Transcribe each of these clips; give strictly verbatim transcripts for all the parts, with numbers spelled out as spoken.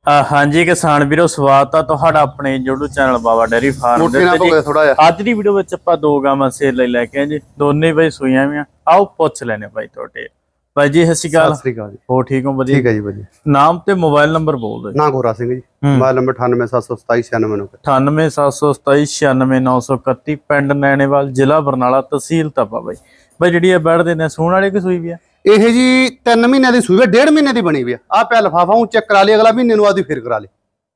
हाँ जी किसान वीरो स्वागत है तुहाडा अपने YouTube channel Baba dairy farm अज दी वीडियो विच आपां दो गावां सेल लई लैके आए जी दोने भाई सूईआं वी आओ पुछ लैने भाई तुहाडे भाई जी सत श्री अकाल। सत श्री अकाल जी। हो ठीक हो? वधिया। ठीक है जी वधिया। नाम ते मोबाइल नंबर बोल दो। ना गोरा सिंह जी, मोबाइल नंबर अठानवे सत्त सौ सताई छियानवे नौ अठानवे सत्त सौ सताई छियानवे नौ सौ इकत्ती पिंड नैनेवाल जिला बरनाला तहसील तपा। भाई भाई जी बैठ देने सूण वाली की सूई भी है ਇਹ ਜੀ तीन महीने की सूई डेढ़ महीने की बनी हुई है। आ पै लिफाफा हूं चेक करा ली, अगला महीने नु आदी फिर करा ली।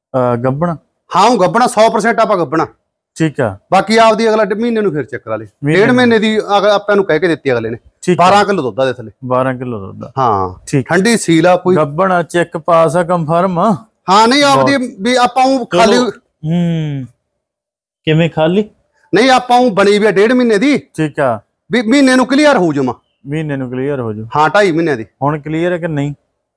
गब्बण हाँ गब्बणा सौ परसेंट आप गब्बणा ठीक है। बाकी आपदी अगला महीने नु फिर चेक करा ली। डेढ़ महीने की आपां नूं कह के दित्ती अगले ने बारह किलो दुध दे थले बारह किलो दुध। हाँ ठीक ठंडी सील आ कोई गब्बण चेक पास है कंफर्म। हाँ नहीं आपदी भी आपां खाली हम्म किवें खाली नहीं आपां बनी हुई है डेढ़ महीने की। ठीक है भी महीने नु क्लीयर हो जमा महीने नु क्लीयर हो जाओ। हाँ ढाई महीने की हुण क्लीयर है कि नहीं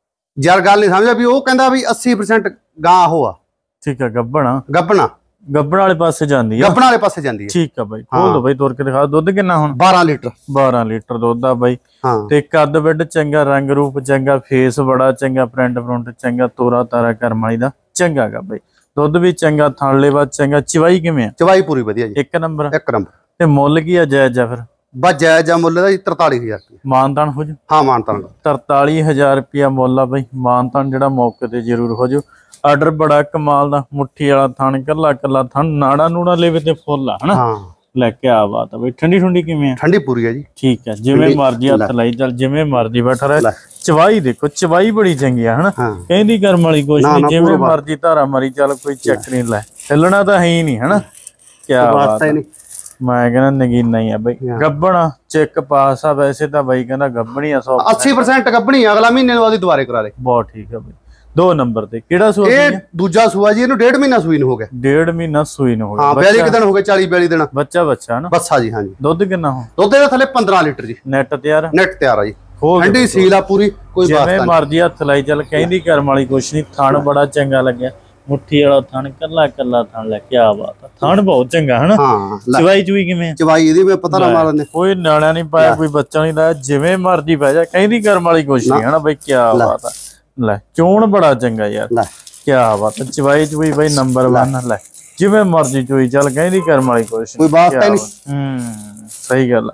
यार गल नहीं समझा भी वो कहंदा भी अस्सी परसेंट गां हो आ। ठीक है गब्बणा गब्बणा गब्बण वाले पासे जांदी है गब्बण वाले पासे जांदी है। ठीक है भाई खोल दो भाई तोड़ के दिखा दुध कितना हुण बारह लीटर बारह लीटर दुध आ भाई। हाँ ते कद विड चंगा रंग रूप चंगा फेस बड़ा चंगा प्रिंट प्रुंट चंगा तोरा तारा करम वाली दा चंगा गा भाई दुध भी चंगा थण लेवा चंगा चवाई किवें आ चवाई पूरी वधिया जी एक नंबर एक नंबर ते मुੱਲ की आ जायज आ फिर बस जायज मुल तरताली हजार रुपया मानतान हो जाओ। हाँ मानतान तरताली हजार रुपया मुल आ बई मानतान जेड़ा मौके ते जरूर हो जाओ। आर्डर बड़ा कमाल दा मुट्ठी वाला थण कला कला थण नाड़ा नूड़ा लेवे ते फुल है ना। हाँ लेके आ बात है बई ठंडी ठंडी किवें ठंडी पूरी है जी। ठीक है जिवें मर्जी हथ लाई चल जिवें मर्जी बैठा रहे। चवाई देखो चवाई बड़ी चंगी है ना कहंदी कर्म वाली कुछ नहीं जिवें मर्जी धारा मारी चल कोई चेक नहीं लै हिलना तो है ही नहीं है ना। क्या बात है मैं कहना नगीना ही है भाई गब्बणा चेक पास आ वैसे तो भाई कहना गब्बणी आ सौ अस्सी परसेंट गब्बणी अगला महीने बाद दोबारे करा ले। बहुत ठीक है भाई दो नंबर ते केड़ा सूआ ये दूजा सूआ जी इनु डेढ़ महीना सूई नु हो गया डेढ़ महीना सूई नु हो गया। हां बयालीस दिन हो गए चालीस बयालीस दिन बच्चा बच्चा है ना बच्चा जी। हां जी दुध कितना हो दुध दे थले पंद्रह लीटर जी नेट तैयार नेट तैयार है जी ठंडी सील आ पूरी कोई बात नहीं मर्जी हथ लाई चल कहंदी करम वाली कुछ नहीं थण बड़ा चंगा लगया मुट्ठी वाला थण कला कला थण ले क्या बात है थण बहुत चंगा है ना। हाँ चवाई चुई किवें चवाई इदी में पता ना मारने कोई नाड़ा नहीं पाया कोई बच्चा नहीं लाया जिवें मर्जी पै जा कहंदी करम वाली कुछ नहीं है ना भाई क्या बात है ले चोण बड़ा चंगा यार क्या बात है चवाई चुई भाई नंबर वन ले जिवें मर्जी चुई चल कहंदी करम वाली कुछ कोई बात नहीं। हम्म सही गल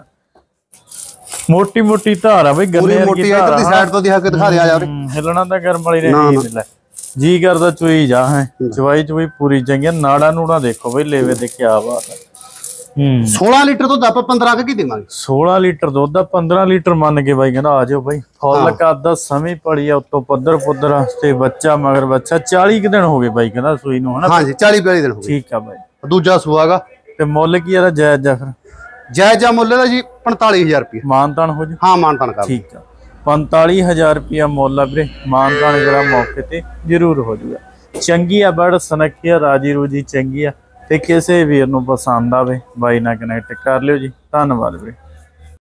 है मोटी मोटी धार है भाई गन्ने मोटी इधर दी साइड तो दिखा के दिखा दे यार हिलना तो करम वाली नहीं ले जी करदा चुई जा है चवाई चुई पूरी चंगी नाड़ा नूड़ा देखो भाई लेवे ते क्या बात है। हम्म सोलह लीटर दुध आप पंद्रह के देवांगे सोलह लीटर दुध पंद्रह लीटर मान के भाई कहना आ जाओ भाई फुल कद समय पड़ी है उत्तों पद्धर पुद्धर ते बच्चा मगर बच्चा चालीस के दिन हो गए भाई कहना सूई नु है ना। हाँ जी चालीस बयालीस दिन हो गए। ठीक है भाई दूजा सुआगा ते मुੱਲ की है जायज जा फिर जायज मुੱਲ दा जी पैंतालीस हजार रुपया मानतान हो जी। हाँ मानतान कर ठीक है पैंताली हजार रुपया मुੱਲ आ वीरे मानतान जरा मौके ते जरूर हो जाऊगा। चंगी आ बड़ सनखी आ राजी रूजी चंगी आ ते किसी वीर नूं पसंद आवे बाई नाल कनैक्ट कर लियो जी। धन्नवाद वीरे।